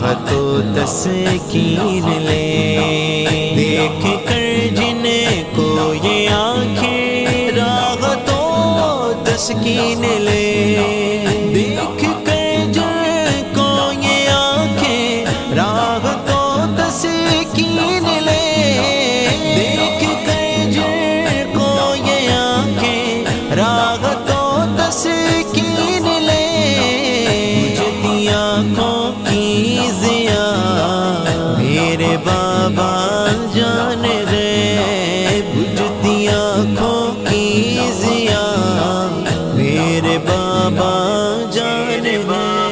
راحت و تسکین لے، دیکھ کر جن کو یہ آنکھیں راحت و تسکین لے، دیکھ کر جن کو یہ آنکھیں راحت و تسکین لے، دیکھ کر جن کو یہ آنکھیں راحت و تسکین لے، بجھتی آنکھوں کی ضیا میرے بابا جان گئے، بجھتی آنکھوں کی ضیا میرے بابا جان گئے۔